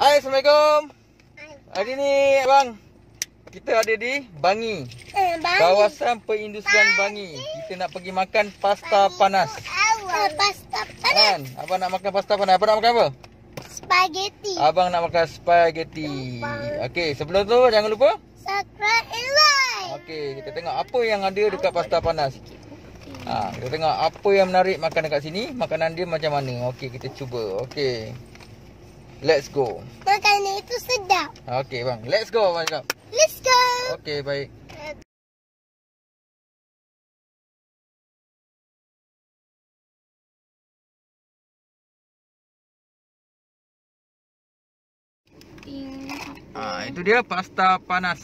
Hai, Assalamualaikum. Hari ni abang, kita ada di Bangi, kawasan perindustrian Bangi. Kita nak pergi makan pasta panas. Pasta panas Kan? Abang nak makan pasta panas. Abang nak makan apa? Spaghetti. Abang nak makan spaghetti. Okey, sebelum tu jangan lupa Subscribe and like. okey, kita tengok apa yang ada dekat pasta panas. Kita tengok apa yang menarik makan dekat sini. Makanan dia macam mana. Okey, kita cuba. Okey, let's go. Makanan itu sedap. Okey bang, let's go abang cakap. Let's go. Okey, baik. Itu dia pasta panas.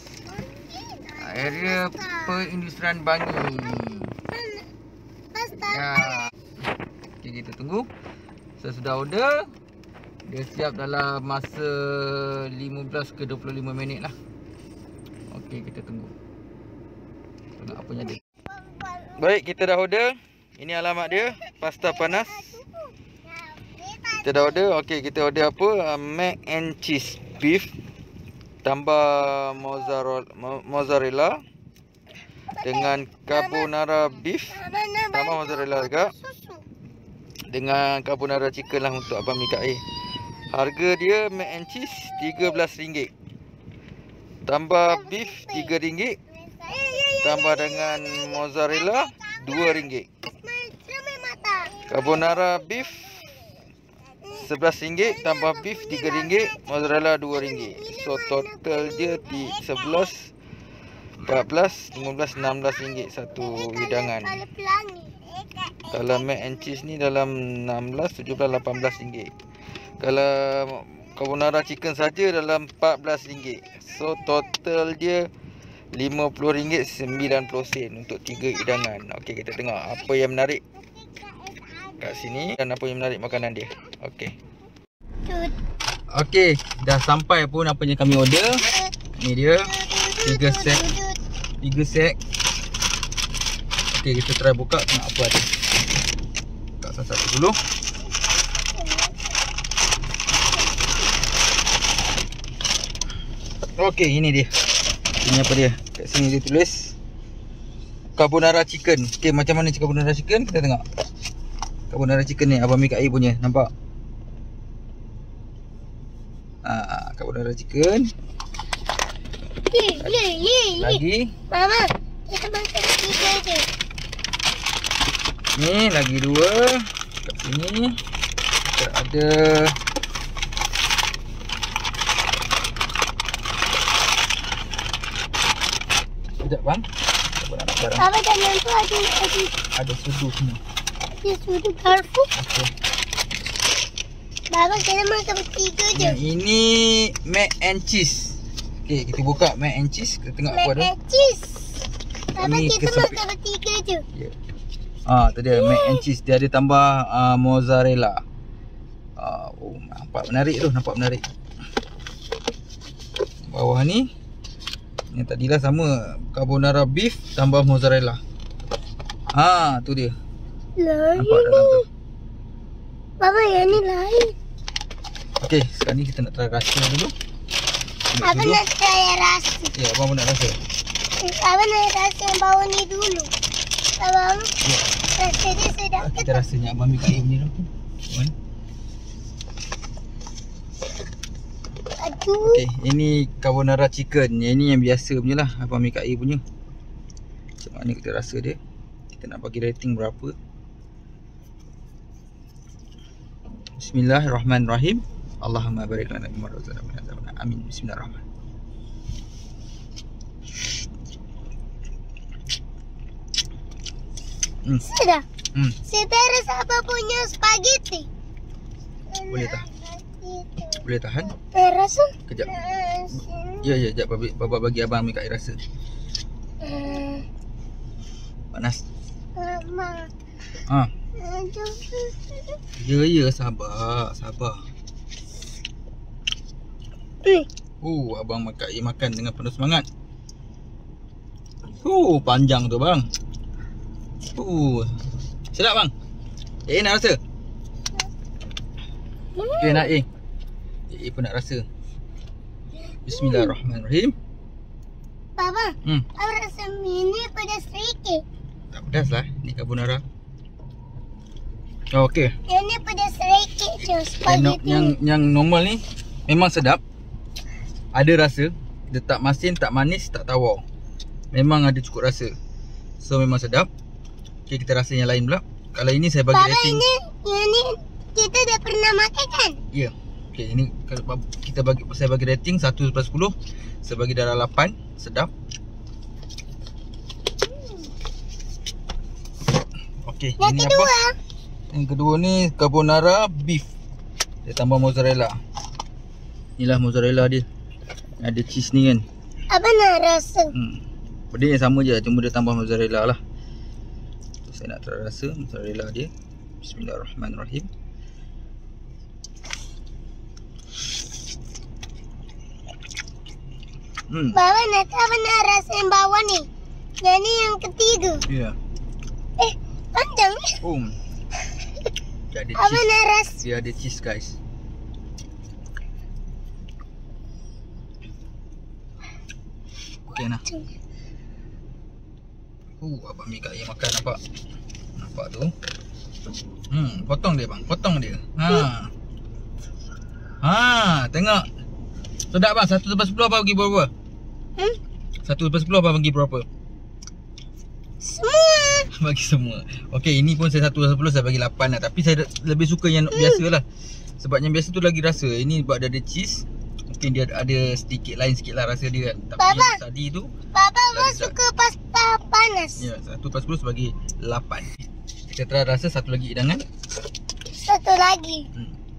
Area perindustrian Bangi. Pasta Ya. Okey, kita tunggu. Saya sudah order. Dia siap dalam masa 15 ke 25 minit lah. Okey, kita tunggu. Tengok apa yang ada. Baik, kita dah order. Ini alamat dia, pasta panas. Kita dah order. Okey, kita order apa? Mac and cheese beef tambah mozzarella dengan carbonara beef tambah mozzarella juga, dengan carbonara chicken lah untuk abang Mikail. Harga dia mac and cheese RM13, tambah beef RM3, tambah dengan mozzarella RM2, carbonara beef RM11, tambah beef RM3, mozzarella RM2. So total dia di 11, 14, 15, RM16 satu hidangan. Kalau mac and cheese ni dalam 16, 17, RM18. Kalau carbonara chicken saja dalam RM14. So total dia RM50.90 untuk 3 hidangan. Okey, kita tengok apa yang menarik kat sini dan apa yang menarik makanan dia. Okey. Okey, dah sampai pun apa yang kami order. Ni dia 3 set. 3 set. Okey, kita try buka tengok apa ada. Buka satu-satu dulu. Okey, ini dia. Ini apa dia? Kat sini dia tulis carbonara chicken. Okey, macam mana carbonara chicken? Kita tengok. Carbonara chicken ni abang Mikail punya, nampak? Carbonara chicken. Lagi. Mama, kita makan 3 je. Ni lagi 2. Kat sini kita ada sekejap bang. Mama dalam tu Ada sudu semua. ada sudu garpu. Okey. Baba kita makan 3 je. Yang ini mac and cheese. Okey, kita buka mac and cheese. Kita tengok apa ada. Mac and cheese. Baba Ini kita kesempit. makan 3 je. Ya. Tu dia mac and cheese. Dia ada tambah mozzarella. Nampak menarik tu, nampak menarik. Bawah ni yang tadilah sama, carbonara beef tambah mozzarella. Tu dia. Lain Nampak dalam tu. Baba yang ni lain. Okey, sekarang ni kita nak try rasa dulu. Abang nak try rasa. Ya, abang pun nak rasa. Abang nak rasa yang bawah ni dulu. Abang, Ya. rasa dia sedap ke Kita tak? rasanya abang Mikail punya tu. Mana? Aduh. Okey, ini carbonara chicken. Yang ni yang biasa punya lah, abang Mikail punya. Macam mana kita rasa dia? Kita nak bagi rating berapa? Bismillahirrahmanirrahim. Allahumma barik lana bima razaqtana. Amin. Bismillahirrahmanirrahim. Sedap. Sedap rasa apa punya spaghetti. Boleh tak? Boleh tahan? Rasa? Kejap. Ya, sekejap. Baba bagi abang Mikail rasa. Panas. Mama. Ya, sabar. Abang Mikail makan dengan penuh semangat. Panjang tu bang. Sedap bang. Nak rasa? Okay nak Dia pun nak rasa. Bismillahirrahmanirrahim. Baba, aku rasa ini pedas sedikit. Tak pedas lah, ni carbonara. Oh, okey. Ini pedas sedikit je. Yang normal ni memang sedap. Ada rasa. Dia tak masin, tak manis, tak tawar. Memang ada cukup rasa. So memang sedap. Okay, kita rasa yang lain pula. Kalau ini saya bagi Baba, rating. ini kita dah pernah makan kan? Ya. Yeah. Okay, ini kalau saya bagi rating 1/10. Saya bagi darah 8. Sedap. Okay, Yang ini kedua. apa? Yang kedua ni carbonara beef. Dia tambah mozzarella. Inilah mozzarella dia. Ada cheese ni kan. Abang nak rasa. Benda yang sama je, cuma dia tambah mozzarella lah. So, saya nak terasa mozzarella dia. Bismillahirrahmanirrahim. Baba nak rasa yang bawah ni. Yang ni yang ketiga. Ya. Panjang ni. Dia ada Abang cheese. nak rasa. Dia ada cheese guys. Okay nah. Abang ambil kat air makan, nampak? Nampak tu. Potong dia bang, potong dia. Tengok. Sedap bang, 1/10 abang bagi berapa? 1/10 abang bagi berapa? Semua. Bagi semua. Okey, ini pun saya 1/10, saya bagi 8 lah. Tapi saya lebih suka yang biasa lah. Sebab yang biasa tu lagi rasa. Ini sebab dia ada cheese. Mungkin dia ada sedikit lain sikit lah rasa dia kan. Tapi Baba, yang tadi tu Baba suka pasta panas. ya, 1/10 bagi 8. Kita try rasa satu lagi hidangan. Satu lagi.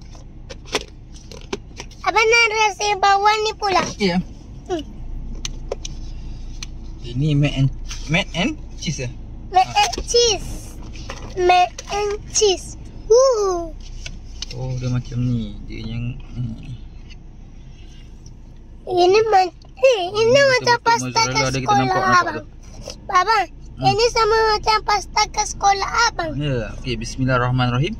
Abang nak rasa yang bawah ni pula. Okey ya. Ini mac and cheese ya. Mac and cheese. Mac and cheese. Oh, dia macam ni. Dia yang ini macam pasta ke mozzarella dia kita sekolah nampak abang. tu. Baba, ini sama macam pasta ke sekolah abang. Ya, okey, bismillahirrahmanirrahim.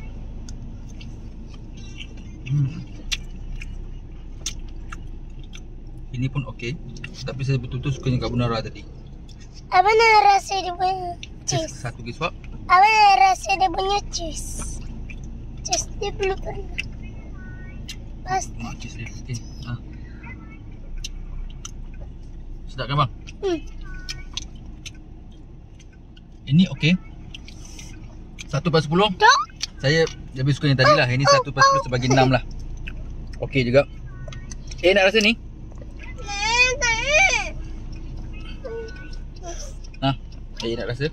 Ini pun okey. Tapi saya betul-betul suka yang carbonara tadi. Abang nak rasa dia punya cheese. Satu lagi suap. Abang nak rasa dia punya cheese. Cheese dia belum pernah. Pasta. Cheese dia okey. Sedap kan bang? Ini okey. 1/10. Saya lebih suka yang tadi lah. Ini 1/10 sebagi 6 lah. Okey juga. Nak rasa ni? Nak rasa.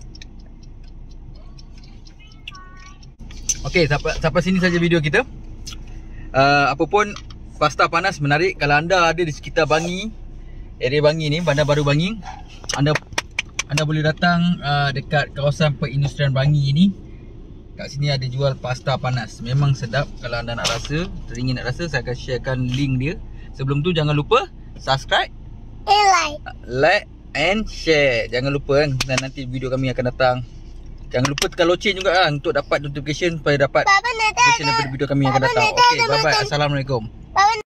Okey, sampai sini saja video kita. Apa pun, pasta panas menarik. Kalau anda ada di sekitar Bangi, area Bangi ni, Bandar Baru Bangi, anda boleh datang dekat kawasan perindustrian Bangi ni. Kat sini ada jual pasta panas. Memang sedap. Kalau anda nak rasa, teringin nak rasa, saya akan sharekan link dia. Sebelum tu jangan lupa subscribe, like and share. Jangan lupa kan. Dan nanti video kami akan datang. Jangan lupa tekan loceng juga kan, untuk dapat notification supaya dapat notification daripada video kami yang akan datang. Okey, bye bye. Assalamualaikum.